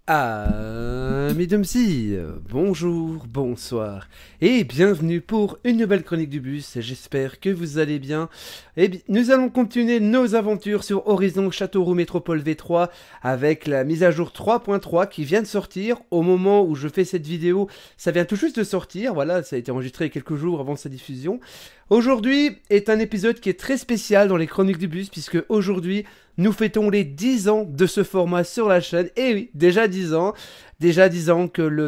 Amis de Mzi, bonjour, bonsoir et bienvenue pour une nouvelle chronique du bus. J'espère que vous allez bien. Et bien, nous allons continuer nos aventures sur Horizon Châteauroux Métropole V3 avec la mise à jour 3.3 qui vient de sortir. Au moment où je fais cette vidéo, ça vient tout juste de sortir. Voilà, ça a été enregistré quelques jours avant sa diffusion. Aujourd'hui est un épisode qui est très spécial dans les chroniques du bus puisque aujourd'hui nous fêtons les 10 ans de ce format sur la chaîne. Et oui, déjà 10 ans. Déjà 10 ans que le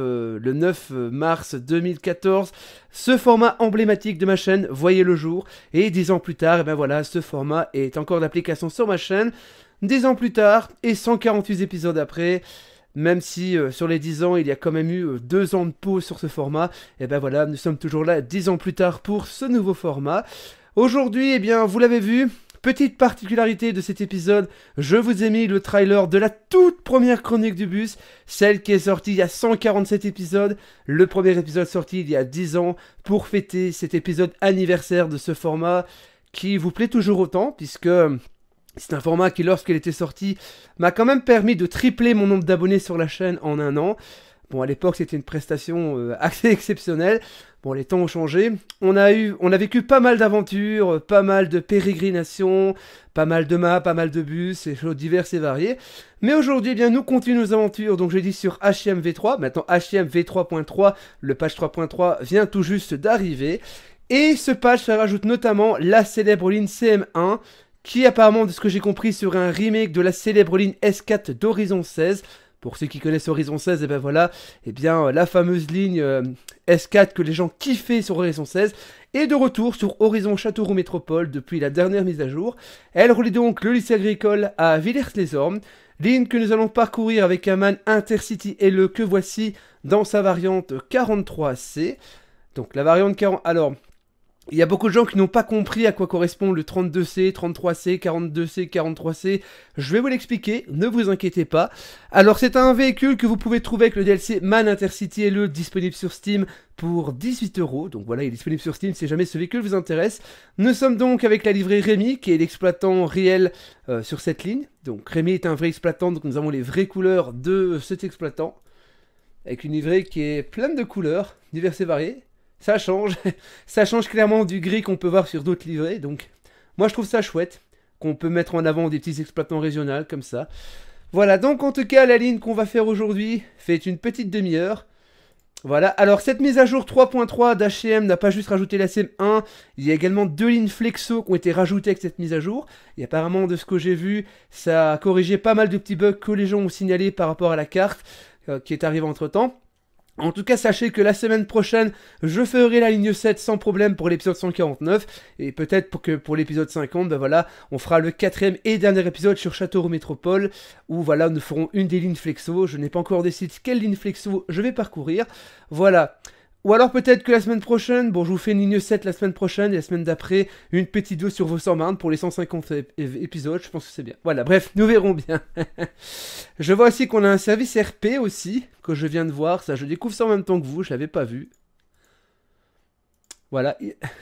9 mars 2014, ce format emblématique de ma chaîne voyait le jour. Et 10 ans plus tard, et ben voilà, ce format est encore d'application sur ma chaîne. 10 ans plus tard, et 148 épisodes après, même si sur les 10 ans, il y a quand même eu 2 ans de pause sur ce format, et ben voilà, nous sommes toujours là 10 ans plus tard pour ce nouveau format. Aujourd'hui, eh bien, vous l'avez vu, petite particularité de cet épisode, je vous ai mis le trailer de la toute première chronique du bus, celle qui est sortie il y a 147 épisodes, le premier épisode sorti il y a 10 ans, pour fêter cet épisode anniversaire de ce format qui vous plaît toujours autant, puisque c'est un format qui, lorsqu'il était sorti, m'a quand même permis de tripler mon nombre d'abonnés sur la chaîne en un an. Bon, à l'époque, c'était une prestation assez exceptionnelle. Bon, les temps ont changé. On a vécu pas mal d'aventures, pas mal de pérégrinations, pas mal de maps, pas mal de bus, et choses diverses et variées. Mais aujourd'hui, eh bien, nous continuons nos aventures. Donc, je dis sur HIM V3. Maintenant, HIM V3.3, le patch 3.3 vient tout juste d'arriver. Et ce patch, ça rajoute notamment la célèbre ligne CM1, qui apparemment, de ce que j'ai compris, serait un remake de la célèbre ligne S4 d'Horizon 16. Pour ceux qui connaissent Horizon 16, et ben voilà, et bien la fameuse ligne S4 que les gens kiffaient sur Horizon 16 est de retour sur Horizon Châteauroux Métropole depuis la dernière mise à jour. Elle relie donc le lycée agricole à Villers-les-Ormes, ligne que nous allons parcourir avec un MAN Intercity LE que voici dans sa variante 43C. Donc la variante 40... Alors, il y a beaucoup de gens qui n'ont pas compris à quoi correspond le 32C, 33C, 42C, 43C. Je vais vous l'expliquer, ne vous inquiétez pas. Alors c'est un véhicule que vous pouvez trouver avec le DLC MAN Intercity LE disponible sur Steam pour 18 €. Donc voilà, il est disponible sur Steam si jamais ce véhicule vous intéresse. Nous sommes donc avec la livrée Rémi, qui est l'exploitant réel sur cette ligne. Donc Rémi est un vrai exploitant, donc nous avons les vraies couleurs de cet exploitant. Avec une livrée qui est pleine de couleurs, diverses et variées. Ça change, ça change clairement du gris qu'on peut voir sur d'autres livrets, donc moi je trouve ça chouette, qu'on peut mettre en avant des petits exploitants régionaux comme ça. Voilà, donc en tout cas la ligne qu'on va faire aujourd'hui fait une petite demi-heure. Voilà, alors cette mise à jour 3.3 d'H&M n'a pas juste rajouté la CM1, il y a également 2 lignes flexo qui ont été rajoutées avec cette mise à jour. Et apparemment de ce que j'ai vu, ça a corrigé pas mal de petits bugs que les gens ont signalés par rapport à la carte qui est arrivée entre temps. En tout cas, sachez que la semaine prochaine, je ferai la ligne 7 sans problème pour l'épisode 149. Et peut-être que pour l'épisode 50, ben voilà, on fera le 4e et dernier épisode sur Châteauroux Métropole. Où voilà, nous ferons une des lignes flexo. Je n'ai pas encore décidé quelle ligne flexo je vais parcourir. Voilà. Ou alors peut-être que la semaine prochaine, bon je vous fais une ligne 7 la semaine prochaine et la semaine d'après, une petite vidéo sur vos 100 marnes pour les 150 épisodes, je pense que c'est bien. Voilà, bref, nous verrons bien. Je vois aussi qu'on a un service RP aussi, que je viens de voir, ça je découvre ça en même temps que vous, je l'avais pas vu. Voilà.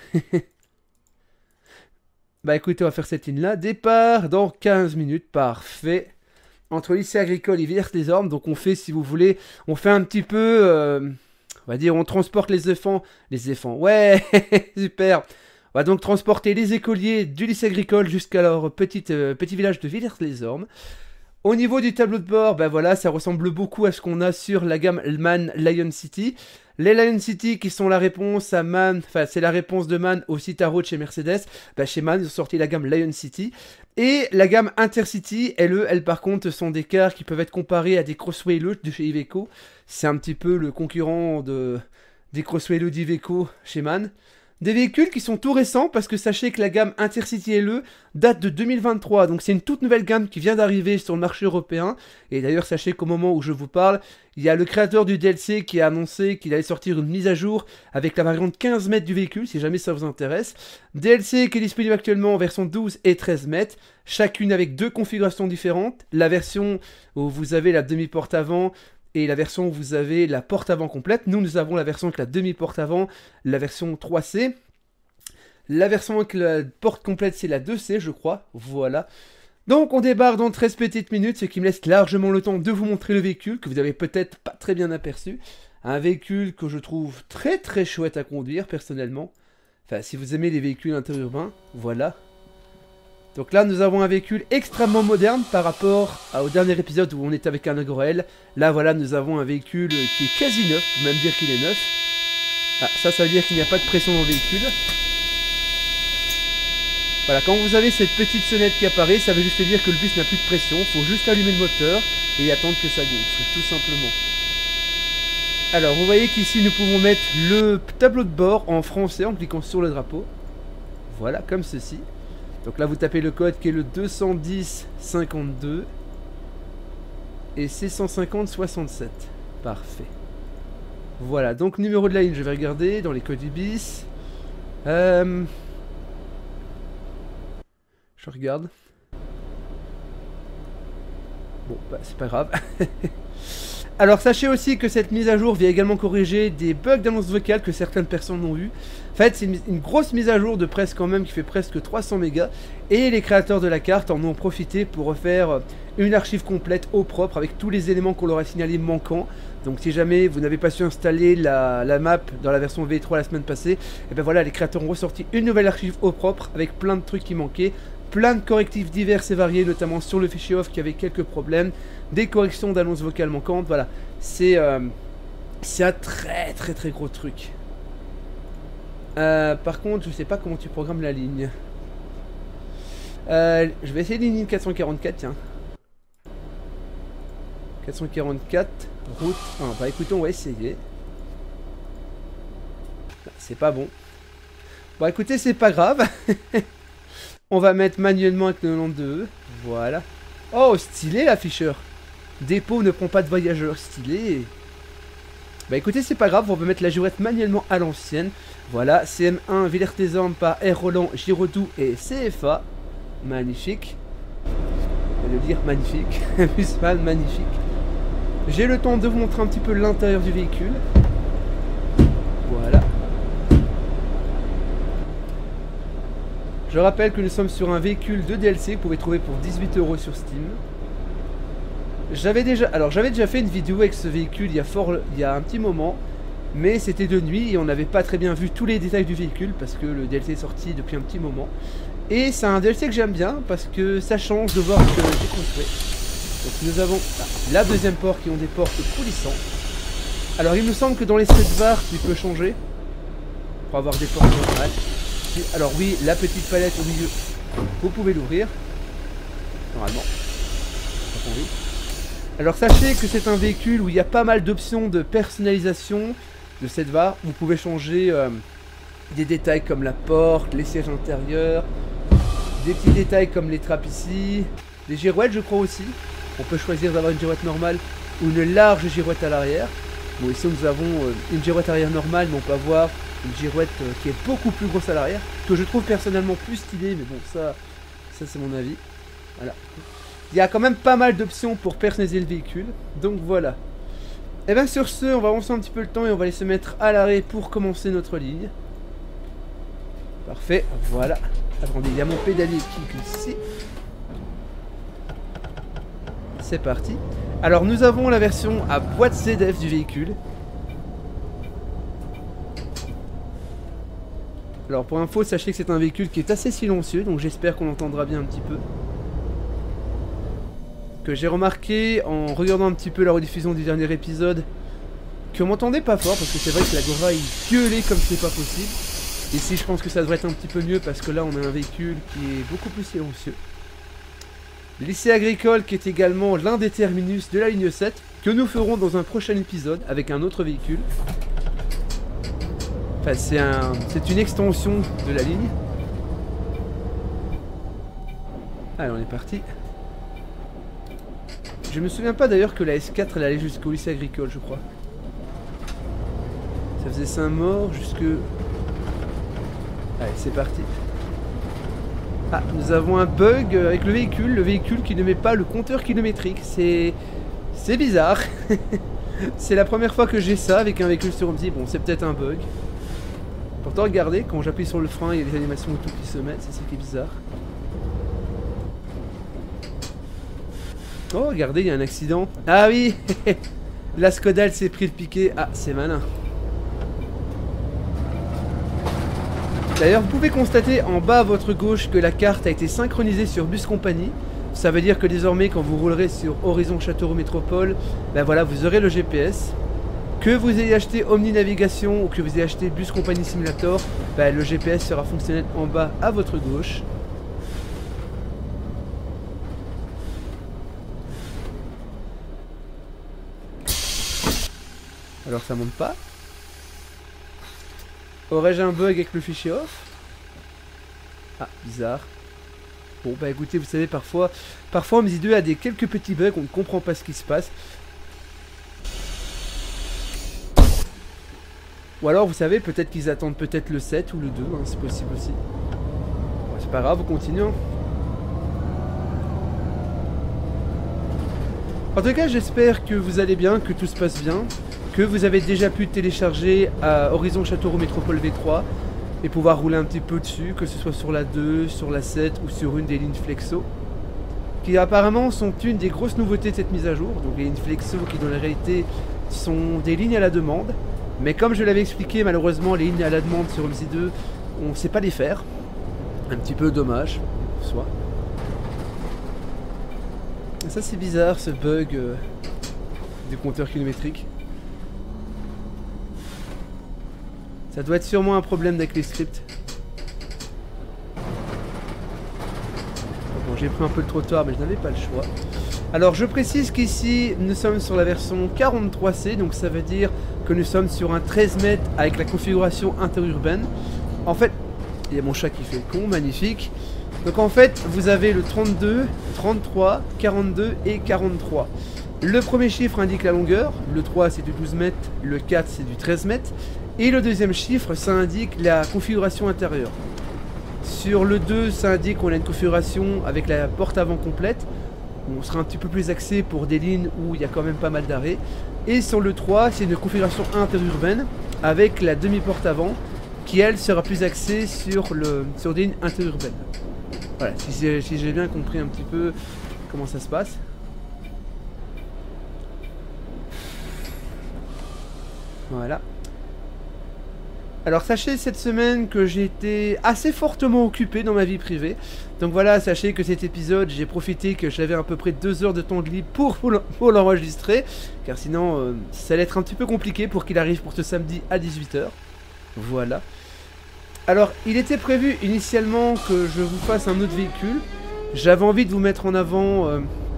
Bah écoutez, on va faire cette ligne là. Départ dans 15 minutes, parfait. Entre lycée agricole et Villers-les-Ormes, donc on fait, si vous voulez, on fait un petit peu... on va dire, on transporte les éléphants. Les éléphants, ouais, super. On va donc transporter les écoliers du lycée agricole jusqu'à leur petit village de Villers-les-Ormes. Au niveau du tableau de bord, ben voilà, ça ressemble beaucoup à ce qu'on a sur la gamme MAN Lion City. Les Lion City qui sont la réponse à MAN, enfin c'est la réponse de MAN au Citaro de chez Mercedes. Ben, chez MAN, ils ont sorti la gamme Lion City. Et la gamme Intercity, elles par contre sont des cars qui peuvent être comparés à des Crossway LE de chez Iveco. C'est un petit peu le concurrent des Crossway LE d'Iveco chez MAN. Des véhicules qui sont tout récents parce que sachez que la gamme Intercity LE date de 2023, donc c'est une toute nouvelle gamme qui vient d'arriver sur le marché européen. Et d'ailleurs sachez qu'au moment où je vous parle, il y a le créateur du DLC qui a annoncé qu'il allait sortir une mise à jour avec la variante 15 mètres du véhicule, si jamais ça vous intéresse. DLC qui est disponible actuellement en version 12 et 13 mètres, chacune avec 2 configurations différentes. La version où vous avez la demi-porte avant et la version où vous avez la porte avant complète. Nous avons la version avec la demi-porte avant, la version 3C. La version avec la porte complète, c'est la 2C, je crois. Voilà. Donc on débarque dans 13 petites minutes, ce qui me laisse largement le temps de vous montrer le véhicule, que vous avez peut-être pas très bien aperçu. Un véhicule que je trouve très très chouette à conduire, personnellement. Enfin, si vous aimez les véhicules interurbains, voilà. Donc là, nous avons un véhicule extrêmement moderne par rapport au dernier épisode où on était avec un Agrel. Là, voilà, nous avons un véhicule qui est quasi neuf, on peut même dire qu'il est neuf. Ah, ça veut dire qu'il n'y a pas de pression dans le véhicule. Voilà, quand vous avez cette petite sonnette qui apparaît, ça veut juste dire que le bus n'a plus de pression. Il faut juste allumer le moteur et attendre que ça gonfle, tout simplement. Alors, vous voyez qu'ici, nous pouvons mettre le tableau de bord en français en cliquant sur le drapeau. Voilà, comme ceci. Donc là, vous tapez le code qui est le 210-52 et C150-67. Parfait. Voilà, donc numéro de la ligne, je vais regarder dans les codes du bis. Je regarde. Bon, bah, c'est pas grave. Alors sachez aussi que cette mise à jour vient également corriger des bugs d'annonce vocale que certaines personnes ont eu. En fait, c'est une grosse mise à jour de presque quand même qui fait presque 300 mégas. Et les créateurs de la carte en ont profité pour refaire une archive complète au propre avec tous les éléments qu'on leur a signalés manquants. Donc si jamais vous n'avez pas su installer la map dans la version V3 la semaine passée, et ben voilà, les créateurs ont ressorti une nouvelle archive au propre avec plein de trucs qui manquaient. Plein de correctifs divers et variés, notamment sur le fichier off qui avait quelques problèmes, des corrections d'annonces vocales manquantes, voilà. C'est un très gros truc. Par contre, je sais pas comment tu programmes la ligne. Je vais essayer une ligne 444, tiens. 444, route 1. Bah écoutez, on va essayer. C'est pas bon. Bon écoutez, c'est pas grave. On va mettre manuellement avec le 92. Voilà. Oh, stylé l'afficheur. Dépôt ne prend pas de voyageurs. Stylé. Bah écoutez, c'est pas grave. On va mettre la girouette manuellement à l'ancienne. Voilà. CM1, Villers-les-Ormes par R. Roland, Giraudoux et CFA. Magnifique. Je vais le dire magnifique. Busman, magnifique. J'ai le temps de vous montrer un petit peu l'intérieur du véhicule. Voilà. Je rappelle que nous sommes sur un véhicule de DLC que vous pouvez trouver pour 18 € sur Steam. J'avais déjà fait une vidéo avec ce véhicule il y a un petit moment, mais c'était de nuit et on n'avait pas très bien vu tous les détails du véhicule parce que le DLC est sorti depuis un petit moment. Et c'est un DLC que j'aime bien parce que ça change de voir ce que j'ai construit. Donc nous avons la deuxième porte qui ont des portes coulissantes. Alors il me semble que dans les street bars tu peux changer pour avoir des portes normales. Alors oui, la petite palette au milieu, vous pouvez l'ouvrir. Normalement. Alors sachez que c'est un véhicule où il y a pas mal d'options de personnalisation de cette VAR. Vous pouvez changer des détails comme la porte, les sièges intérieurs, des petits détails comme les trappes ici, les girouettes je crois aussi. On peut choisir d'avoir une girouette normale ou une large girouette à l'arrière. Bon ici nous avons une girouette arrière normale, mais on peut avoir une girouette qui est beaucoup plus grosse à l'arrière, que je trouve personnellement plus stylée, mais bon ça c'est mon avis. Voilà. Il y a quand même pas mal d'options pour personnaliser le véhicule, donc voilà. Et bien sur ce, on va avancer un petit peu le temps et on va aller se mettre à l'arrêt pour commencer notre ligne. Parfait, voilà. Attendez, il y a mon pédalier qui glisse ici. C'est parti. Alors nous avons la version à boîte ZF du véhicule. Alors pour info, sachez que c'est un véhicule qui est assez silencieux, donc j'espère qu'on l'entendra bien un petit peu. Que j'ai remarqué en regardant un petit peu la rediffusion du dernier épisode qu'on m'entendait pas fort, parce que c'est vrai que l'Agora il gueulait comme c'est pas possible. Ici je pense que ça devrait être un petit peu mieux parce que là on a un véhicule qui est beaucoup plus silencieux. Le lycée agricole qui est également l'un des terminus de la ligne 7 que nous ferons dans un prochain épisode avec un autre véhicule. Enfin c'est une extension de la ligne. Allez on est parti. Je me souviens pas d'ailleurs que la S4 elle allait jusqu'au lycée agricole je crois. Ça faisait Saint-Maur jusque... Allez c'est parti. Ah, nous avons un bug avec le véhicule qui ne met pas le compteur kilométrique, c'est bizarre. C'est la première fois que j'ai ça avec un véhicule sur Omzi, bon c'est peut-être un bug. Pourtant regardez, quand j'appuie sur le frein, il y a des animations et tout qui se mettent, c'est ça qui est bizarre. Oh, regardez, il y a un accident. Ah oui. La Skoda, elle s'est pris le piqué. Ah, c'est malin. D'ailleurs, vous pouvez constater en bas à votre gauche que la carte a été synchronisée sur Bus Company. Ça veut dire que désormais, quand vous roulerez sur Horizon Châteauroux Métropole, ben voilà, vous aurez le GPS. Que vous ayez acheté Omni Navigation ou que vous ayez acheté Bus Company Simulator, ben le GPS sera fonctionnel en bas à votre gauche. Alors ça monte pas. Aurais-je un bug avec le fichier off? Ah, bizarre. Bon bah écoutez, vous savez, parfois MZ2 a quelques petits bugs, on ne comprend pas ce qui se passe. Ou alors vous savez, peut-être qu'ils attendent peut-être le 7 ou le 2, hein, c'est possible aussi. Bon, c'est pas grave, on continue. En tout cas, j'espère que vous allez bien, que tout se passe bien, que vous avez déjà pu télécharger Horizon Châteauroux Métropole V3 et pouvoir rouler un petit peu dessus, que ce soit sur la 2, sur la 7 ou sur une des lignes Flexo, qui apparemment sont une des grosses nouveautés de cette mise à jour. Donc les lignes Flexo qui dans la réalité sont des lignes à la demande, mais comme je l'avais expliqué, malheureusement les lignes à la demande sur MZ2, on ne sait pas les faire. Un petit peu dommage, soit. Et ça c'est bizarre, ce bug du compteur kilométrique. Ça doit être sûrement un problème avec les scripts. Bon, j'ai pris un peu le trottoir, mais je n'avais pas le choix. Alors, je précise qu'ici, nous sommes sur la version 43C, donc ça veut dire que nous sommes sur un 13 mètres avec la configuration interurbaine. En fait, il y a mon chat qui fait le con, magnifique. Donc en fait, vous avez le 32, 33, 42 et 43. Le premier chiffre indique la longueur, le 3 c'est du 12 mètres, le 4 c'est du 13 mètres. Et le deuxième chiffre, ça indique la configuration intérieure. Sur le 2, ça indique qu'on a une configuration avec la porte avant complète. On sera un petit peu plus axé pour des lignes où il y a quand même pas mal d'arrêts. Et sur le 3, c'est une configuration interurbaine avec la demi-porte avant qui, elle, sera plus axée sur des lignes interurbaines. Voilà, si j'ai bien compris un petit peu comment ça se passe. Voilà. Alors sachez cette semaine que j'ai été assez fortement occupé dans ma vie privée. Donc voilà, sachez que cet épisode, j'ai profité que j'avais à peu près 2 heures de temps de libre pour l'enregistrer. Car sinon, ça allait être un petit peu compliqué pour qu'il arrive pour ce samedi à 18 h. Voilà. Alors, il était prévu initialement que je vous fasse un autre véhicule. J'avais envie de vous mettre en avant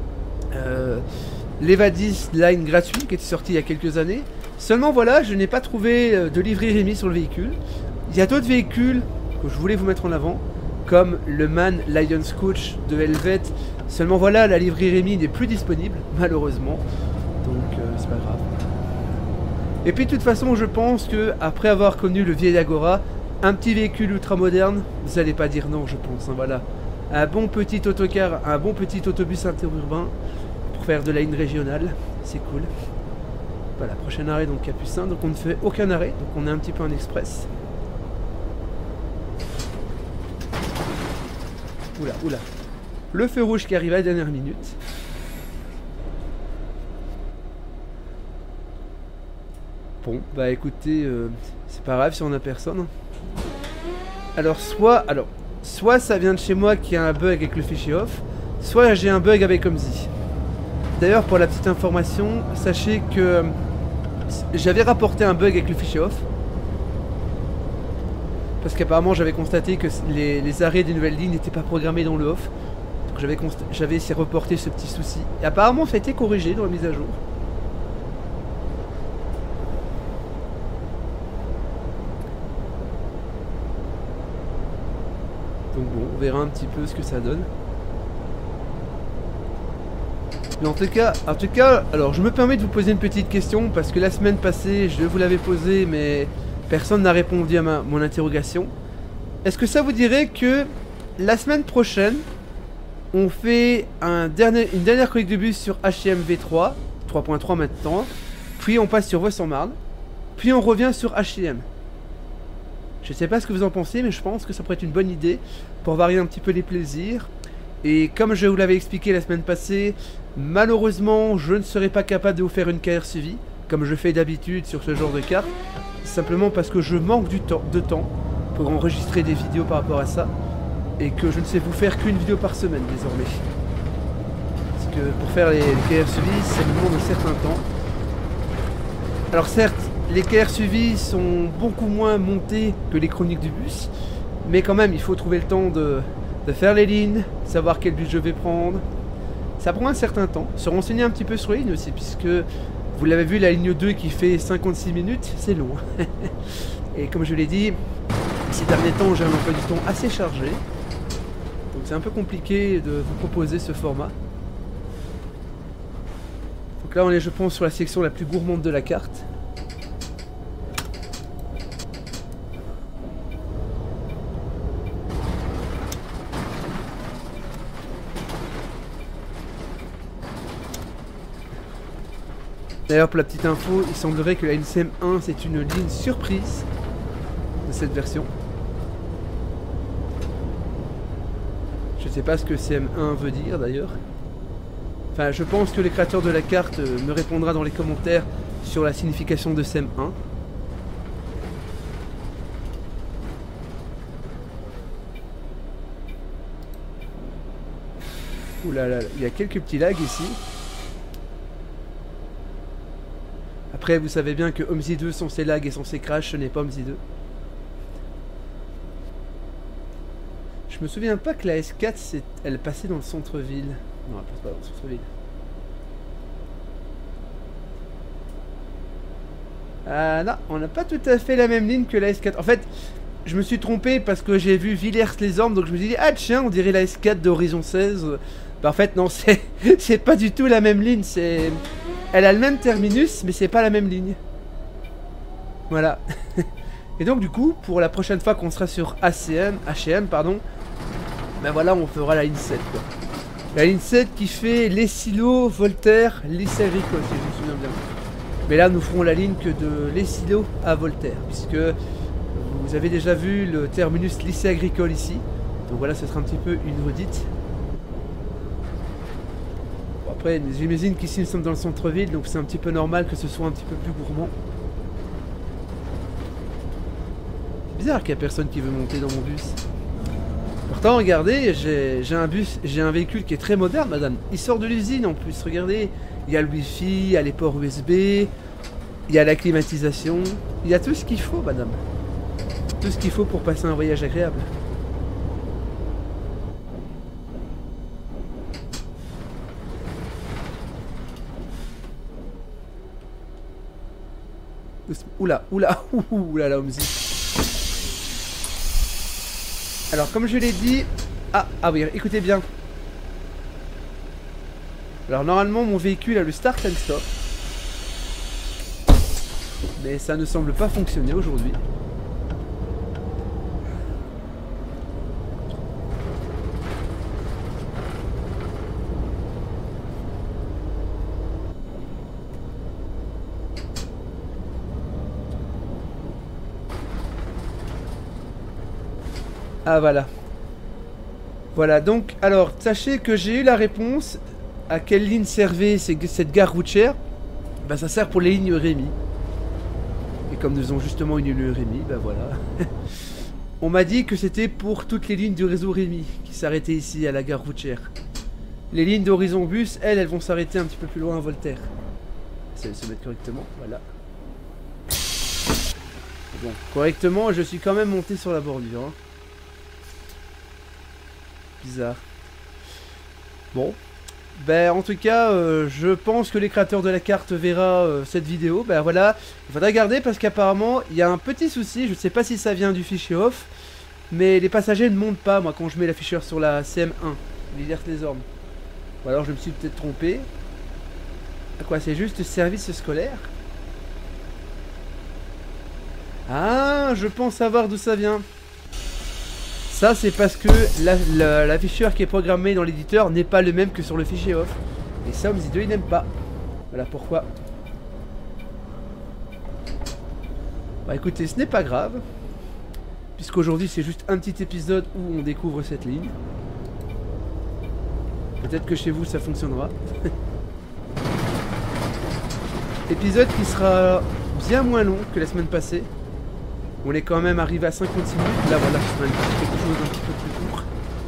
l'Evadis Line gratuit qui était sorti il y a quelques années. Seulement voilà, je n'ai pas trouvé de livret Rémi sur le véhicule. Il y a d'autres véhicules que je voulais vous mettre en avant, comme le MAN Lions Coach de Helvet. Seulement voilà, la livret Rémi n'est plus disponible, malheureusement. Donc c'est pas grave. Et puis de toute façon, je pense que après avoir connu le vieil Agora, un petit véhicule ultra moderne, vous n'allez pas dire non, je pense. Hein, voilà, un bon petit autocar, un bon petit autobus interurbain pour faire de la ligne régionale, c'est cool. Voilà, prochain arrêt donc Capucin, donc on ne fait aucun arrêt, donc on est un petit peu en express. Oula, oula. Le feu rouge qui arrive à la dernière minute. Bon, bah écoutez, c'est pas grave si on a personne. Alors soit ça vient de chez moi qui a un bug avec le fichier off, soit j'ai un bug avec OMSI. D'ailleurs, pour la petite information, sachez que j'avais rapporté un bug avec le fichier off. Parce qu'apparemment j'avais constaté que les arrêts des nouvelles lignes n'étaient pas programmés dans le off. Donc j'avais essayé de reporter ce petit souci. Et apparemment ça a été corrigé dans la mise à jour. Donc bon, on verra un petit peu ce que ça donne. Mais en tout cas, alors je me permets de vous poser une petite question parce que la semaine passée, je vous l'avais posée, mais personne n'a répondu à mon interrogation. Est-ce que ça vous dirait que la semaine prochaine, on fait une dernière chronique de bus sur HM V3, 3.3 maintenant, puis on passe sur Vaux-en-Marne, puis on revient sur HM. Je sais pas ce que vous en pensez, mais je pense que ça pourrait être une bonne idée pour varier un petit peu les plaisirs. Et comme je vous l'avais expliqué la semaine passée, malheureusement je ne serai pas capable de vous faire une carrière suivie, comme je fais d'habitude sur ce genre de carte, simplement parce que je manque de temps pour enregistrer des vidéos par rapport à ça, et que je ne sais vous faire qu'une vidéo par semaine désormais. Parce que pour faire les carrières suivies, ça me demande un certain temps. Alors certes, les carrières suivies sont beaucoup moins montées que les chroniques du bus, mais quand même il faut trouver le temps de faire les lignes, savoir quel bus je vais prendre. Ça prend un certain temps, se renseigner un petit peu sur les lignes aussi, puisque vous l'avez vu, la ligne 2 qui fait 56 minutes, c'est long. Et comme je l'ai dit, ces derniers temps j'ai un emploi du temps assez chargé, donc c'est un peu compliqué de vous proposer ce format. Donc là on est, je pense, sur la section la plus gourmande de la carte. D'ailleurs, pour la petite info, il semblerait que la ligne CM1 c'est une ligne surprise de cette version. Je ne sais pas ce que CM1 veut dire d'ailleurs. Enfin, je pense que le créateur de la carte me répondra dans les commentaires sur la signification de CM1. Ouh là là, il y a quelques petits lags ici. Après, vous savez bien que OMSI 2 sans ses lags et sans ses crashs, ce n'est pas OMSI 2. Je me souviens pas que la S4, elle passait dans le centre-ville. Non, elle passe pas dans le centre-ville. Ah non, on n'a pas tout à fait la même ligne que la S4. En fait, je me suis trompé parce que j'ai vu Villers-les-Ormes, donc je me suis dit, ah tiens, on dirait la S4 d'Horizon 16. Bah en fait, non, c'est pas du tout la même ligne, c'est... Elle a le même terminus, mais c'est pas la même ligne. Voilà. Et donc du coup, pour la prochaine fois qu'on sera sur HM, pardon, ben voilà, on fera la ligne 7, quoi. La ligne 7 qui fait les silos, Voltaire, lycée agricole, si je me souviens bien. Mais là, nous ferons la ligne que de les silos à Voltaire, puisque vous avez déjà vu le terminus lycée agricole ici. Donc voilà, ce sera un petit peu une redite. Bon, après, j'imagine qu'ici nous sommes dans le centre-ville, donc c'est un petit peu normal que ce soit un petit peu plus gourmand. Bizarre qu'il n'y a personne qui veut monter dans mon bus. Pourtant, regardez, j'ai un véhicule qui est très moderne, madame. Il sort de l'usine en plus, regardez. Il y a le wifi, il y a les ports USB, il y a la climatisation. Il y a tout ce qu'il faut, madame. Tout ce qu'il faut pour passer un voyage agréable. Oula, oula, oula, là, Omzi. Alors, comme je l'ai dit... Ah oui, écoutez bien. Alors, normalement, mon véhicule a le start and stop. Mais ça ne semble pas fonctionner aujourd'hui. Ah voilà. Voilà donc, alors sachez que j'ai eu la réponse à quelle ligne servait cette gare routière. Bah ça sert pour les lignes Rémi. Et comme nous avons justement une ligne Rémi, bah voilà. On m'a dit que c'était pour toutes les lignes du réseau Rémi qui s'arrêtaient ici à la gare routière. Les lignes d'Horizon Bus, elles vont s'arrêter un petit peu plus loin à Voltaire. Essaye de se mettre correctement, voilà. Bon, correctement, je suis quand même monté sur la bordure. Hein. Bizarre. Bon. Ben en tout cas, je pense que les créateurs de la carte verra cette vidéo. Ben voilà. Il faudra garder parce qu'apparemment, il y a un petit souci. Je sais pas si ça vient du fichier off. Mais les passagers ne montent pas, moi, quand je mets l'afficheur sur la CM1. Villers-les-Ormes. Ou alors je me suis peut-être trompé. Quoi, c'est juste service scolaire? Ah, je pense savoir d'où ça vient. Ça, c'est parce que l'afficheur qui est programmé dans l'éditeur n'est pas le même que sur le fichier off. Et ça, OMSI 2, il n'aime pas. Voilà pourquoi. Bah écoutez, ce n'est pas grave. Puisqu'aujourd'hui, c'est juste un petit épisode où on découvre cette ligne. Peut-être que chez vous ça fonctionnera. Épisode qui sera bien moins long que la semaine passée. On est quand même arrivé à 56 minutes. Là voilà, c'est quelque chose d'un petit peu plus court.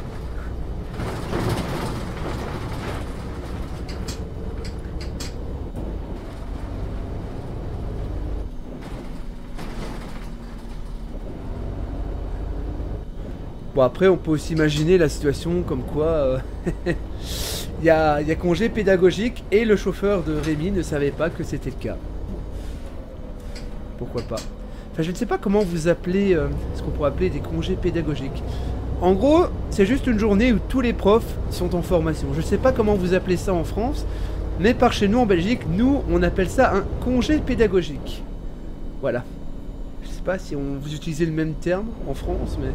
Bon après on peut aussi imaginer la situation comme quoi il y a congé pédagogique et le chauffeur de Rémi ne savait pas que c'était le cas. Pourquoi pas. Enfin je ne sais pas comment vous appelez ce qu'on pourrait appeler des congés pédagogiques. En gros c'est juste une journée où tous les profs sont en formation. Je ne sais pas comment vous appelez ça en France, mais par chez nous en Belgique, nous on appelle ça un congé pédagogique. Voilà. Je sais pas si vous utilisez le même terme en France, mais...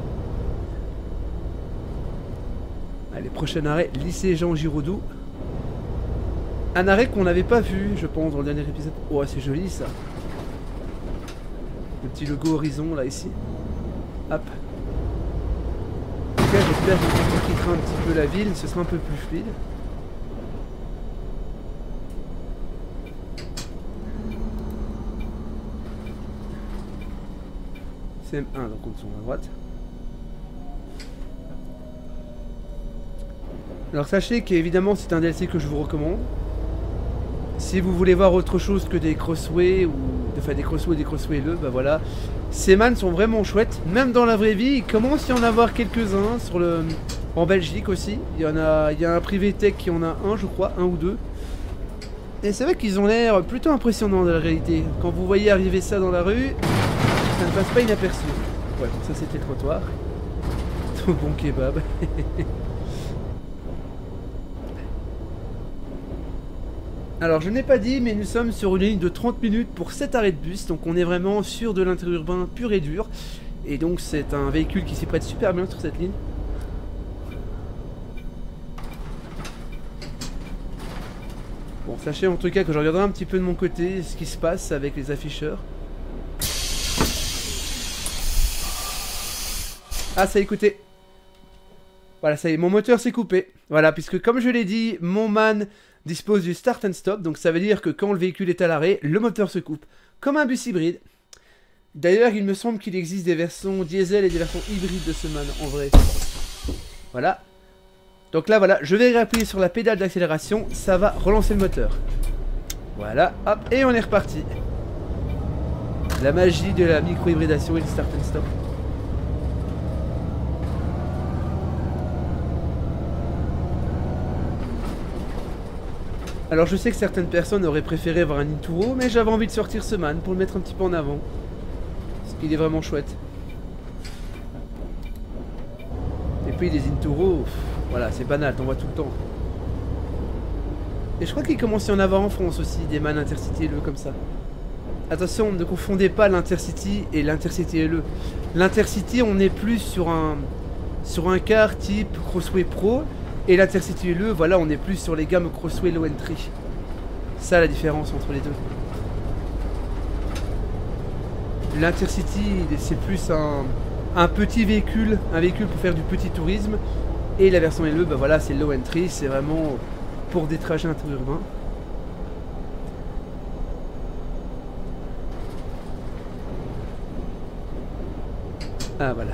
Allez, prochain arrêt, lycée Jean Giraudoux. Un arrêt qu'on n'avait pas vu, je pense, dans le dernier épisode. Oh, c'est joli ça. Le petit logo Horizon là ici. Hop. En tout cas, j'espère que quand on quittera un petit peu la ville, ce sera un peu plus fluide. CM1, donc on tourne à droite. Alors sachez qu'évidemment c'est un DLC que je vous recommande. Si vous voulez voir autre chose que des crossways ou enfin des crossways-leux, bah voilà. Ces man sont vraiment chouettes, même dans la vraie vie, il commence à y en avoir quelques-uns sur le en Belgique aussi. Il y a un privé tech qui en a un, je crois, un ou deux. Et c'est vrai qu'ils ont l'air plutôt impressionnants dans la réalité. Quand vous voyez arriver ça dans la rue, ça ne passe pas inaperçu. Ouais, ça c'était le trottoir. Tout bon kebab. Alors je n'ai pas dit, mais nous sommes sur une ligne de 30 minutes pour 7 arrêts de bus, donc on est vraiment sur de l'interurbain pur et dur. Et donc c'est un véhicule qui s'y prête super bien sur cette ligne. Bon, sachez en tout cas que je regarderai un petit peu de mon côté ce qui se passe avec les afficheurs. Ah ça y est, écoutez. Voilà, ça y est, mon moteur s'est coupé. Voilà, puisque comme je l'ai dit, mon man dispose du start and stop, donc ça veut dire que quand le véhicule est à l'arrêt, le moteur se coupe, comme un bus hybride. D'ailleurs, il me semble qu'il existe des versions diesel et des versions hybrides de ce man, en vrai. Voilà. Donc là, voilà, je vais appuyer sur la pédale d'accélération, ça va relancer le moteur. Voilà, hop, et on est reparti. La magie de la micro-hybridation et du start and stop. Alors je sais que certaines personnes auraient préféré avoir un Inturo, mais j'avais envie de sortir ce man pour le mettre un petit peu en avant. Parce qu'il est vraiment chouette. Et puis les Inturo, voilà, c'est banal, t'en vois tout le temps. Et je crois qu'il commence à y en avoir en France aussi, des man Intercity LE comme ça. Attention, ne confondez pas l'Intercity et l'Intercity LE. L'Intercity, on est plus sur un car type Crossway Pro. Et l'Intercity LE, voilà, on est plus sur les gammes Crossway Low Entry. Ça la différence entre les deux. L'Intercity, c'est plus un petit véhicule, pour faire du petit tourisme. Et la version LE, bah voilà, c'est Low Entry, c'est vraiment pour des trajets interurbains. Ah voilà.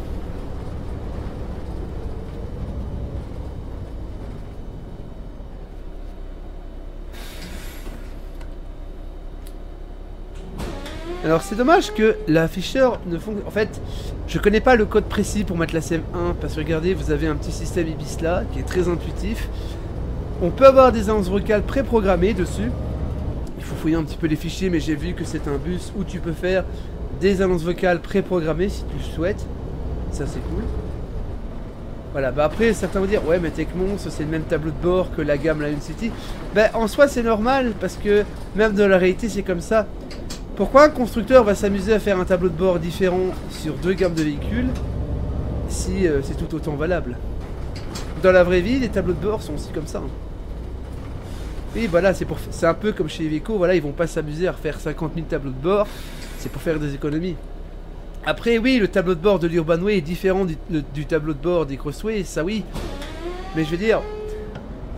Alors c'est dommage que l'afficheur ne fonctionne... En fait, je connais pas le code précis pour mettre la CM1, parce que regardez, vous avez un petit système Ibis là, qui est très intuitif. On peut avoir des annonces vocales préprogrammées dessus. Il faut fouiller un petit peu les fichiers, mais j'ai vu que c'est un bus où tu peux faire des annonces vocales préprogrammées si tu le souhaites. Ça c'est cool. Voilà, bah après certains vont dire, ouais mais Tecmons c'est le même tableau de bord que la gamme Lion City. Bah en soi c'est normal, parce que même dans la réalité c'est comme ça. Pourquoi un constructeur va s'amuser à faire un tableau de bord différent sur deux gammes de véhicules si c'est tout autant valable? Dans la vraie vie, les tableaux de bord sont aussi comme ça. Oui, voilà, c'est un peu comme chez Iveco, voilà, ils vont pas s'amuser à refaire 50 000 tableaux de bord, c'est pour faire des économies. Après, oui, le tableau de bord de l'Urbanway est différent du tableau de bord des Crossway, ça oui. Mais je veux dire,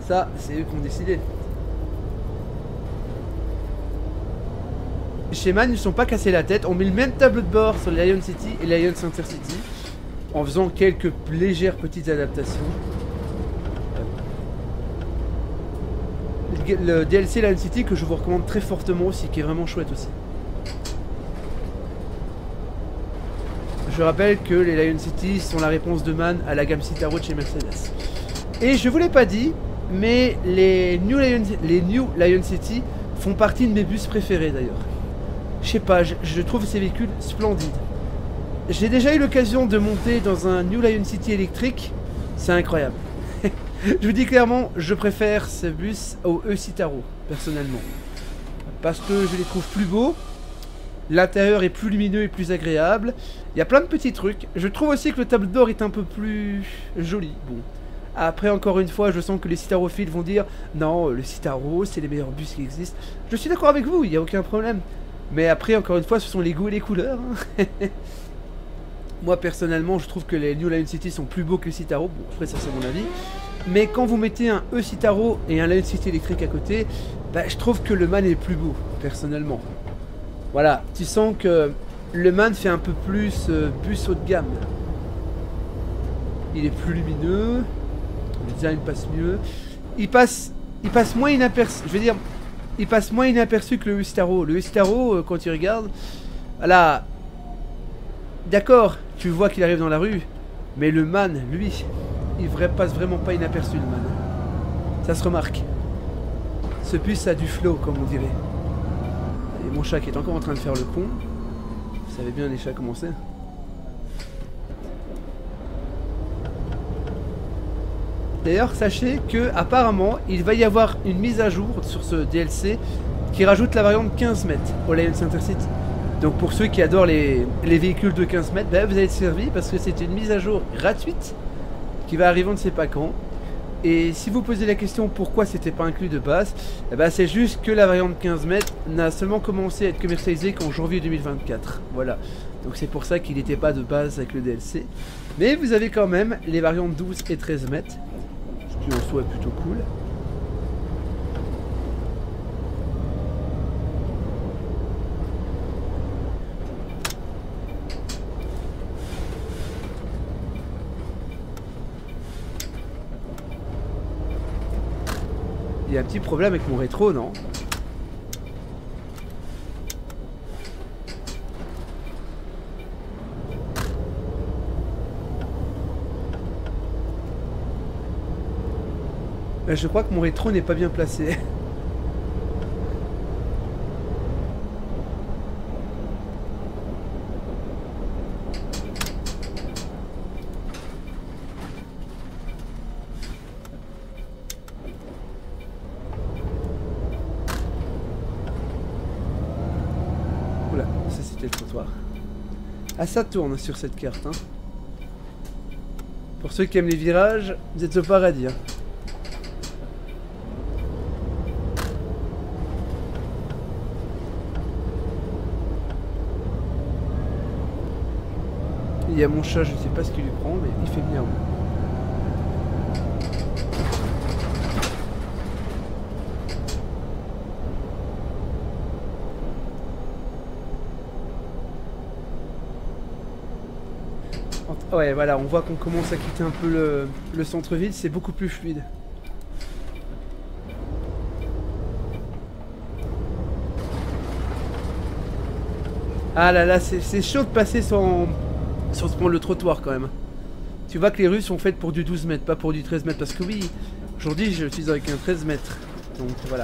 Ça, c'est eux qui ont décidé. Chez MAN, ils ne sont pas cassés la tête. On met le même tableau de bord sur Lion City et Lions Intercity en faisant quelques légères petites adaptations. Le DLC Lion City que je vous recommande très fortement aussi, qui est vraiment chouette aussi. Je rappelle que les Lion City sont la réponse de MAN à la gamme Citaro de chez Mercedes. Et je vous l'ai pas dit, mais les New Lion City font partie de mes bus préférés d'ailleurs. Je sais pas, je trouve ces véhicules splendides. J'ai déjà eu l'occasion de monter dans un New Lion City électrique, c'est incroyable. Je vous dis clairement, je préfère ce bus au E-Citaro, personnellement. Parce que je les trouve plus beaux, l'intérieur est plus lumineux et plus agréable. Il y a plein de petits trucs. Je trouve aussi que le tableau de bord est un peu plus joli. Bon. Après, encore une fois, je sens que les Citarophiles vont dire non, le Citaro, c'est les meilleurs bus qui existent. Je suis d'accord avec vous, il n'y a aucun problème. Mais après, encore une fois, ce sont les goûts et les couleurs. Hein. Moi, personnellement, je trouve que les New Lion City sont plus beaux que le Citaro. Bon, après, ça, c'est mon avis. Mais quand vous mettez un E-Citaro et un Lion City électrique à côté, bah, je trouve que le MAN est plus beau, personnellement. Voilà, tu sens que le MAN fait un peu plus bus haut de gamme. Il est plus lumineux, le design passe mieux. Il passe moins inaperçu, je veux dire, il passe moins inaperçu que le E-Citaro. Le E-Citaro, quand tu regardes, voilà, d'accord, tu vois qu'il arrive dans la rue, mais le MAN, lui, il passe vraiment pas inaperçu, le MAN. Ça se remarque. Ce bus a du flow, comme on dirait. Et mon chat qui est encore en train de faire le con. Vous savez bien les chats comment c'est. D'ailleurs, sachez que apparemment, il va y avoir une mise à jour sur ce DLC qui rajoute la variante 15 mètres au Lions Intercity. Donc pour ceux qui adorent les véhicules de 15 mètres, bah, vous allez être servi parce que c'est une mise à jour gratuite qui va arriver on ne sait pas quand. Et si vous posez la question pourquoi c'était pas inclus de base, eh ben c'est juste que la variante 15 mètres n'a seulement commencé à être commercialisée qu'en janvier 2024. Voilà. Donc c'est pour ça qu'il n'était pas de base avec le DLC. Mais vous avez quand même les variantes 12 et 13 mètres. Ce qui en soit est plutôt cool. Il y a un petit problème avec mon rétro, non? Je crois que mon rétro n'est pas bien placé. Oula, ça c'était le trottoir. Ah, ça tourne sur cette carte, hein. Pour ceux qui aiment les virages, vous êtes au paradis, hein. Il y a mon chat, je sais pas ce qu'il lui prend, mais il fait bien. Ouais, voilà, on voit qu'on commence à quitter un peu le centre-ville, c'est beaucoup plus fluide. Ah là là, c'est chaud de passer sans se prendre le trottoir quand même. Tu vois que les rues sont faites pour du 12 mètres, pas pour du 13 mètres. Parce que oui, aujourd'hui je suis avec un 13 mètres. Donc voilà.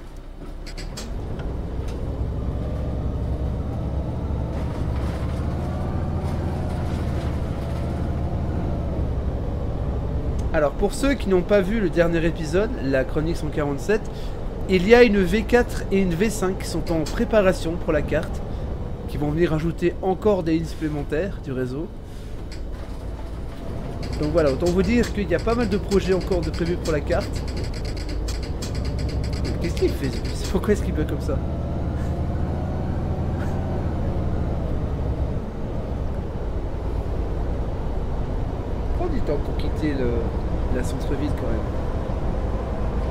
Alors pour ceux qui n'ont pas vu le dernier épisode, la chronique 147, il y a une V4 et une V5 qui sont en préparation pour la carte, qui vont venir ajouter encore des lignes supplémentaires du réseau. Donc voilà, autant vous dire qu'il y a pas mal de projets encore de prévus pour la carte. Qu'est-ce qu'il fait? Pourquoi est-ce qu'il bug comme ça? Prends du temps pour quitter la centre-ville quand même.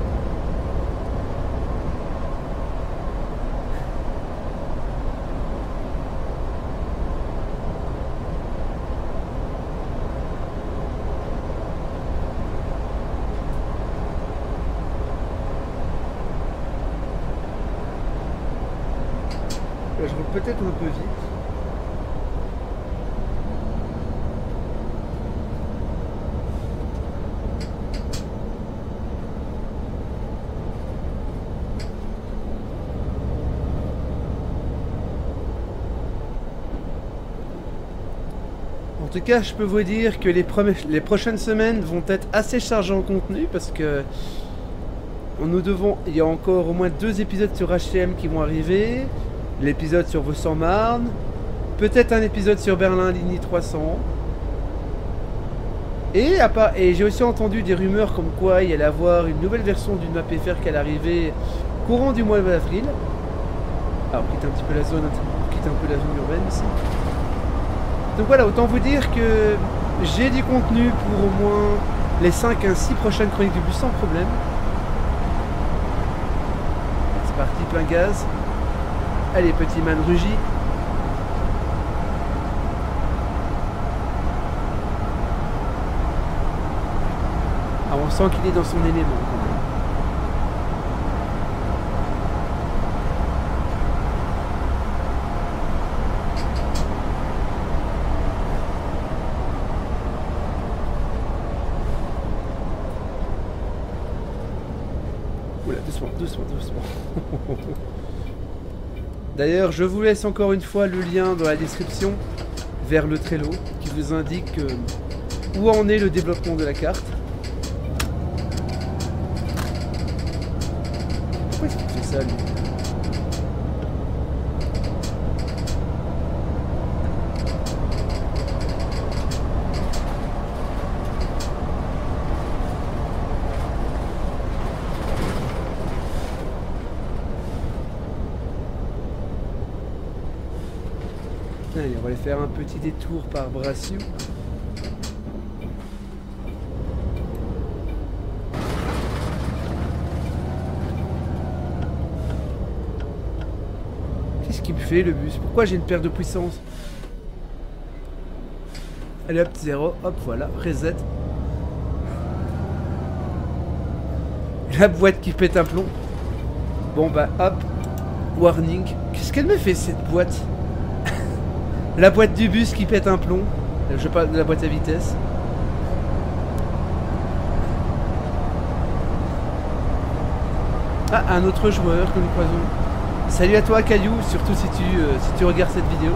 Là, je roule peut-être un peu vite. En tout cas, je peux vous dire que les prochaines semaines vont être assez chargées en contenu parce que il y a encore au moins 2 épisodes sur HM qui vont arriver, l'épisode sur Vaux-en-Marne, peut-être un épisode sur Berlin Ligne 300. Et j'ai aussi entendu des rumeurs comme quoi il y allait avoir une nouvelle version d'une map FR qui allait arriver courant du mois d'avril. Alors on quitte un petit peu la zone, urbaine ici. Donc voilà, autant vous dire que j'ai du contenu pour au moins les 5 à 6 prochaines chroniques du bus sans problème. C'est parti, plein gaz. Allez, petit man rugit. Ah, on sent qu'il est dans son élément. Oula, doucement, doucement, doucement. D'ailleurs, je vous laisse encore une fois le lien dans la description vers le Trello qui vous indique où en est le développement de la carte. Pourquoi est-ce qu'il fait ça, lui ? Allez, on va aller faire un petit détour par Brassiou. Qu'est-ce qu'il me fait le bus? Pourquoi j'ai une perte de puissance? Allez hop, 0, hop, voilà, reset. La boîte qui pète un plomb. Bon bah hop, warning. Qu'est-ce qu'elle me fait cette boîte? La boîte du bus qui pète un plomb. Je parle de la boîte à vitesse. Ah, un autre joueur que nous croisons. Salut à toi Caillou, surtout si tu regardes cette vidéo.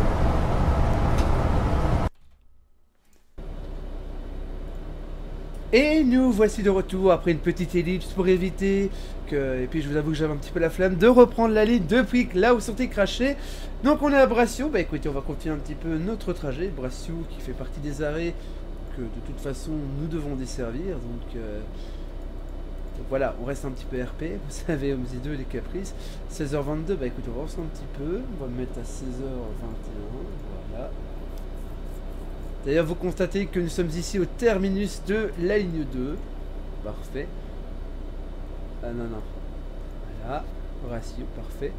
Et nous voici de retour après une petite ellipse pour éviter que... Et puis je vous avoue que j'avais un petit peu la flemme de reprendre la ligne depuis là où sortait craché. Donc on est à Brassiou. Bah écoutez, on va continuer un petit peu notre trajet. Brassiou qui fait partie des arrêts que de toute façon nous devons desservir. Donc voilà, on reste un petit peu RP. Vous savez, OMZ2 les caprices. 16h22, bah écoutez, on va avancer un petit peu. On va me mettre à 16h21. Voilà. D'ailleurs, vous constatez que nous sommes ici au terminus de la ligne 2. Parfait. Ah non, non. Voilà. Ratio, parfait.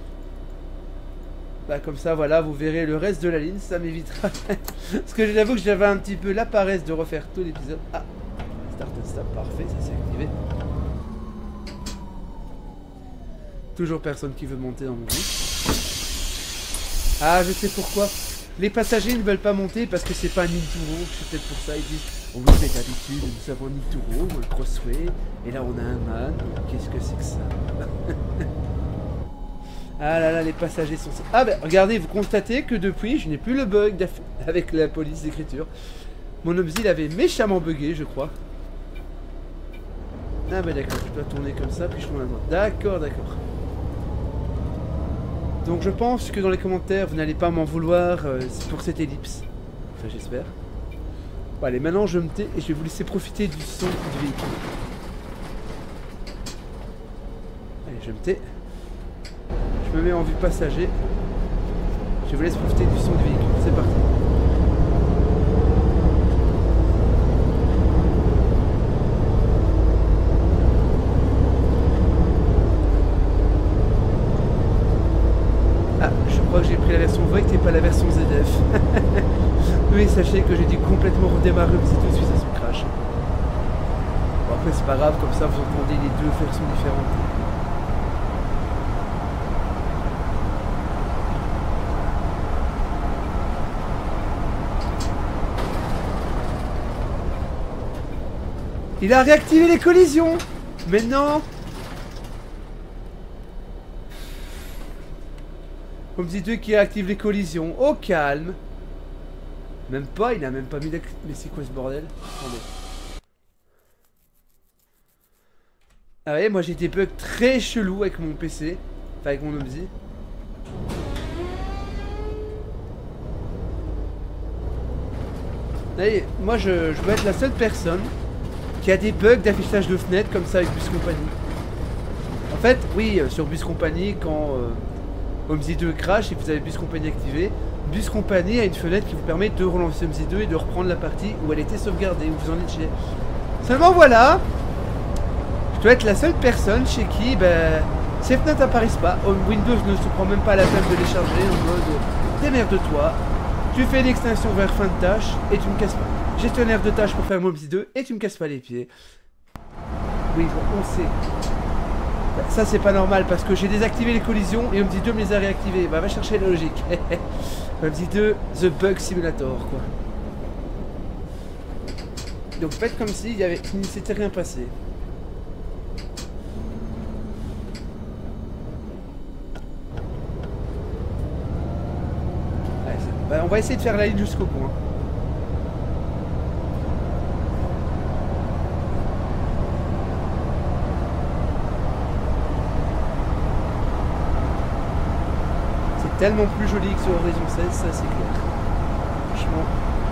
Bah comme ça, voilà, vous verrez le reste de la ligne. Ça m'évitera. Parce que j'avoue que j'avais un petit peu la paresse de refaire tout l'épisode. Ah, start and stop, parfait, ça s'est activé. Toujours personne qui veut monter dans mon bus. Ah, je sais pourquoi. Les passagers ne veulent pas monter parce que c'est pas un Nituro, c'est peut-être pour ça, ils disent oh oui, mais d'habitude nous avons un Nituro, un Crossway, et là on a un man, qu'est-ce que c'est que ça? Ah là là, les passagers sont... Ah ben regardez, vous constatez que depuis je n'ai plus le bug avec la police d'écriture. Mon OMZ il avait méchamment bugué je crois. Ah ben d'accord, je dois tourner comme ça puis je tourne à droite. D'accord, d'accord. Donc je pense que dans les commentaires, vous n'allez pas m'en vouloir pour cette ellipse. Enfin j'espère. Bon, allez, maintenant je me tais et je vais vous laisser profiter du son du véhicule. Allez, je me tais. Je me mets en vue passager. Je vous laisse profiter du son du véhicule. C'est parti. Je crois que j'ai pris la version VOICT et pas la version ZF. Oui, sachez que j'ai dû complètement redémarrer le tout de suite à son crash. Bon, après, c'est pas grave, comme ça vous entendez les deux versions différentes. Il a réactivé les collisions. Mais non. Homesy 2 qui réactive les collisions. Au calme. Même pas, il a même pas mis la... Mais c'est quoi ce bordel? Attendez. Ah ouais, moi j'ai des bugs très chelous avec mon PC. Enfin avec mon Homesy. Allez, moi je dois être la seule personne qui a des bugs d'affichage de fenêtre comme ça avec Bus Company. En fait, oui, sur Bus Company, quand Homesy 2 crash et que vous avez Bus Company activé, Bus Company a une fenêtre qui vous permet de relancer Homesy 2 et de reprendre la partie où elle était sauvegardée, où vous en étiez. Seulement voilà, je dois être la seule personne chez qui ces fenêtres n'apparaissent pas. Windows ne se prend même pas la peine de les charger en mode démerde-toi. Tu fais l'extinction vers fin de tâche et tu me casses pas. Gestionnaire de tâches pour faire Homesy 2 et tu me casses pas les pieds. Oui, bon, on sait. Ça c'est pas normal parce que j'ai désactivé les collisions et Homesy 2 me les a réactivées. Bah va chercher la logique. Homesy 2, The Bug Simulator quoi. Donc faites comme s'il ne s'était rien passé. Ouais, on va essayer de faire la ligne jusqu'au bout. Hein. Tellement plus joli que sur Horizon 16, ça c'est clair. Franchement.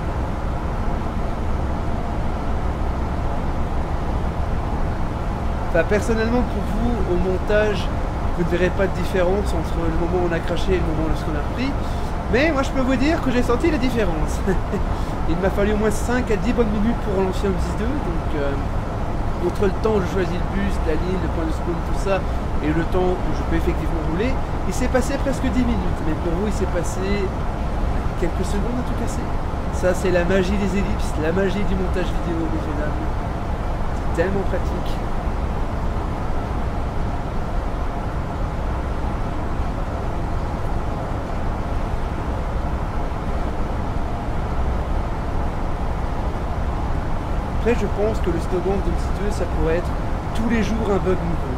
Enfin, personnellement, pour vous, au montage, vous ne verrez pas de différence entre le moment où on a craché et le moment où on a repris. Mais moi, je peux vous dire que j'ai senti la différence. Il m'a fallu au moins 5 à 10 bonnes minutes pour relancer Homesy 2. Donc, entre le temps où je choisis le bus, la ligne, le point de spawn, tout ça, et le temps où je peux effectivement rouler, il s'est passé presque 10 minutes. Mais pour vous, il s'est passé quelques secondes à tout casser. Ça, c'est la magie des ellipses, la magie du montage vidéo, mes dames. C'est tellement pratique. Après, je pense que le slogan de Homesy 2, ça pourrait être tous les jours un bug nouveau.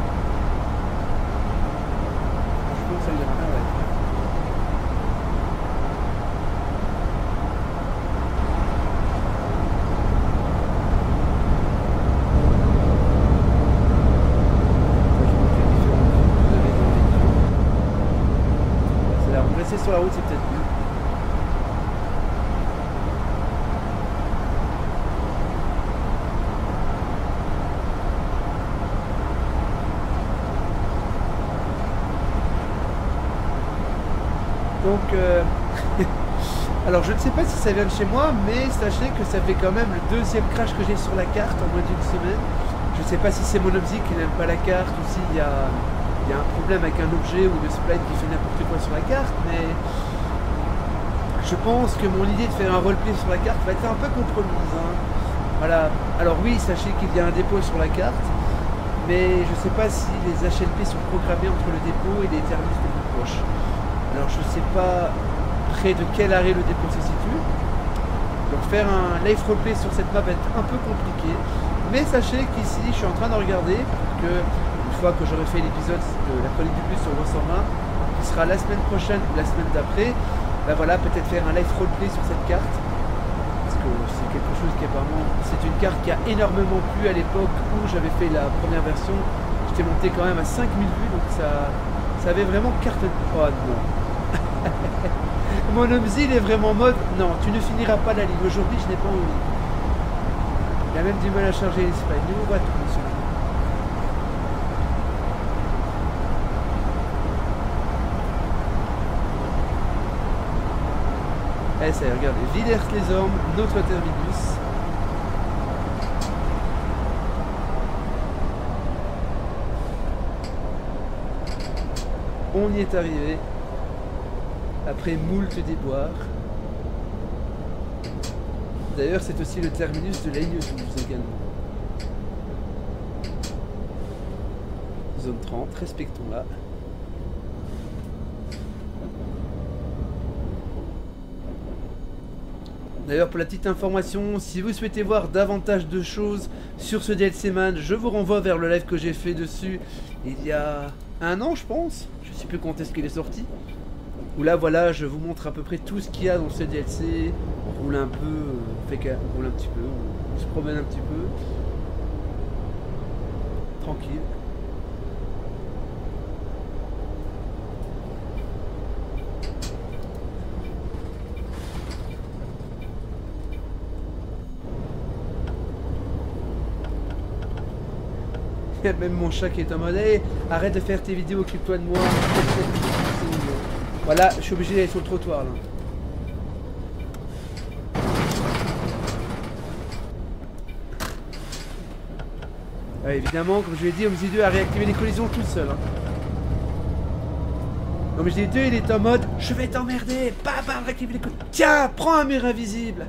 Je pense que ça ira bien, ouais. C'est là, rester sur la route, c'est peut-être mieux. Donc, alors je ne sais pas si ça vient de chez moi, mais sachez que ça fait quand même le deuxième crash que j'ai sur la carte en moins d'une semaine. Je ne sais pas si c'est mon Homesy qui n'aime pas la carte ou s'il y a un problème avec un objet ou une sprite qui fait n'importe quoi sur la carte, mais je pense que mon idée de faire un roleplay sur la carte va être un peu compromise. Hein. Voilà. Alors oui, sachez qu'il y a un dépôt sur la carte, mais je ne sais pas si les HLP sont programmés entre le dépôt et les terminus les plus proches. Alors je sais pas près de quel arrêt le dépôt se situe. Donc faire un live roleplay sur cette map va être un peu compliqué. Mais sachez qu'ici je suis en train de regarder pour que, une fois que j'aurai fait l'épisode de la chronique du bus sur Ressort 1, qui sera la semaine prochaine ou la semaine d'après, bah voilà, peut-être faire un live roleplay sur cette carte. Parce que c'est quelque chose qui apparemment... C'est une carte qui a énormément plu à l'époque où j'avais fait la première version. J'étais monté quand même à 5000 vues, donc ça avait vraiment cartonné. Oh non. Mon Homesy il est vraiment en mode non, tu ne finiras pas la ligne. Aujourd'hui, je n'ai pas envie. Il a même du mal à charger les sprites. Mais on voit tout, monsieur. Eh, ça y est, regardez. Villers-les-Ormes, notre terminus. On y est arrivé. Après moult déboires. D'ailleurs, c'est aussi le terminus de la ligne 12 également. Zone 30, respectons-la. D'ailleurs, pour la petite information, si vous souhaitez voir davantage de choses sur ce DLC Man, je vous renvoie vers le live que j'ai fait dessus il y a un an, je pense. Je sais plus quand est-ce qu'il est sorti. Où là, voilà, je vous montre à peu près tout ce qu'il y a dans ce DLC. On roule un peu, on roule un petit peu, on se promène un petit peu. Tranquille. Il y a même mon chat qui est en mode hey, arrête de faire tes vidéos, occupe-toi de moi. Voilà, je suis obligé d'aller sur le trottoir là. Évidemment, comme je l'ai dit, Omzi 2 a réactivé les collisions tout seul. Hein. Omzi 2 il est en mode je vais t'emmerder, bam, réactive les collisions. Tiens, prends un mur invisible.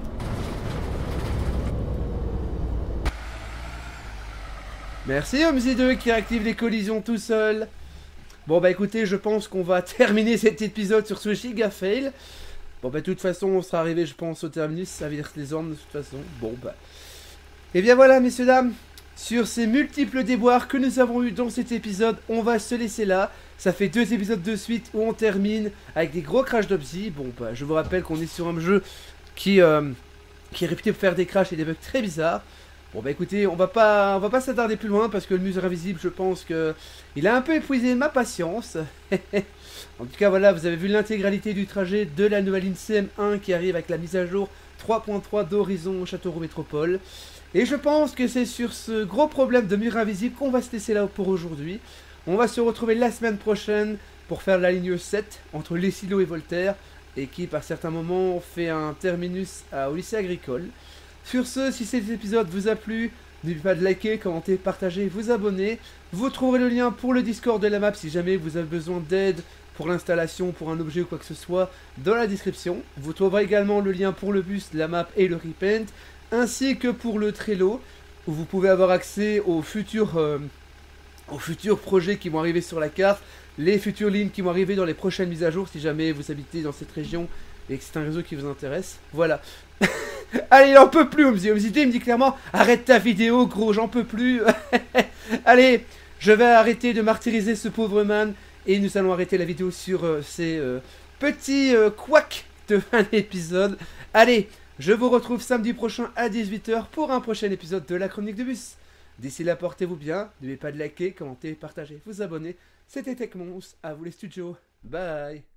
Merci Omzi 2 qui réactive les collisions tout seul. Bon bah écoutez, je pense qu'on va terminer cet épisode sur ce giga fail. Bon bah de toute façon, on sera arrivé je pense au terminus, ça veut dire les ordres de toute façon. Bon bah... Et bien voilà messieurs dames, sur ces multiples déboires que nous avons eu dans cet épisode, on va se laisser là. Ça fait 2 épisodes de suite où on termine avec des gros crashs d'Omzi. Bon bah je vous rappelle qu'on est sur un jeu qui est réputé pour faire des crashs et des bugs très bizarres. Bon bah écoutez, on va pas s'attarder plus loin parce que le museur invisible, je pense que il a un peu épuisé ma patience. En tout cas voilà, vous avez vu l'intégralité du trajet de la nouvelle INSEM 1 qui arrive avec la mise à jour 3.3 d'Horizon Châteauroux Métropole. Et je pense que c'est sur ce gros problème de mur invisible qu'on va se laisser là pour aujourd'hui. On va se retrouver la semaine prochaine pour faire la ligne 7 entre Les Silos et Voltaire et qui par certains moments fait un terminus au lycée agricole. Sur ce, si cet épisode vous a plu, n'oubliez pas de liker, commenter, partager, vous abonner. Vous trouverez le lien pour le Discord de la map si jamais vous avez besoin d'aide pour l'installation, pour un objet ou quoi que ce soit, dans la description. Vous trouverez également le lien pour le bus, la map et le repent, ainsi que pour le Trello, où vous pouvez avoir accès aux futurs projets qui vont arriver sur la carte, les futures lignes qui vont arriver dans les prochaines mises à jour si jamais vous habitez dans cette région et que c'est un réseau qui vous intéresse. Voilà. Allez, il en peut plus, Omzi 2 il me dit clairement arrête ta vidéo, gros, j'en peux plus. Allez, je vais arrêter de martyriser ce pauvre man et nous allons arrêter la vidéo sur ces petits couacs de fin d'épisode. Allez, je vous retrouve samedi prochain à 18 h pour un prochain épisode de la chronique de bus. D'ici là, portez-vous bien, n'oubliez pas de liker, commenter, partager, vous abonner. C'était Techmons, à vous les studios, bye.